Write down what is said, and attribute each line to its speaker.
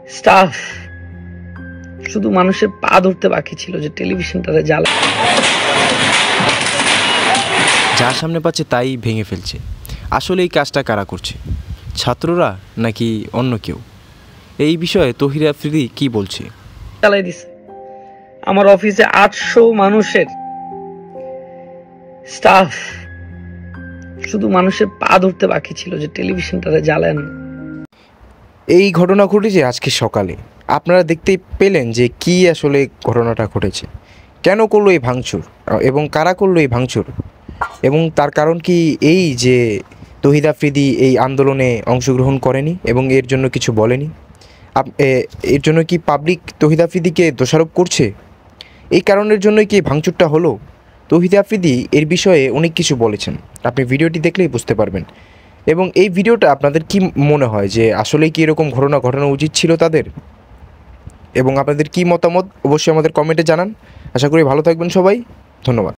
Speaker 1: Staff শুধু মানুষের পা ধরতে বাকি ছিল যে টেলিভিশনটারে জ্বালা।
Speaker 2: যার সামনে পাচ্ছে তাই ভেঙে ফেলছে। আসলে এই কাজটা কারা করছে, ছাত্ররা নাকি অন্য কেউ? এই বিষয়ে তহিদ আফ্রিদি কি বলছে?
Speaker 1: চালাই দিছে আমার অফিসে 800 মানুষের স্টাফ শুধু মানুষের পা ধরতে বাকি ছিল যে টেলিভিশনটারে জ্বালান।
Speaker 2: এই ঘটনা ঘটেছে আজকে সকালে। আপনারা দেখতেই পেলেন যে কি আসলে ঘটনাটা ঘটেছে, কেন করলো এই ভাঙচুর এবং কারা করলো এই ভাঙচুর, এবং তার কারণ কি এই যে তহিদ আফ্রিদি এই আন্দোলনে অংশগ্রহণ করেনি এবং এর জন্য কিছু বলেনি। এর জন্য কি পাবলিক তহিদ আফ্রিদিকে দোষারোপ করছে? এই কারণের জন্যই কি ভাঙচুরটা হলো? তহিদ আফ্রিদি এর বিষয়ে অনেক কিছু বলেছেন, আপনি ভিডিওটি দেখলেই বুঝতে পারবেন। এবং এই ভিডিওটা আপনাদের কি মনে হয় যে আসলেই কি এরকম ঘটনা ঘটানো উচিত ছিল তাদের? এবং আপনাদের কি মতামত অবশ্যই আমাদের কমেন্টে জানান। আশা করি ভালো থাকবেন সবাই। ধন্যবাদ।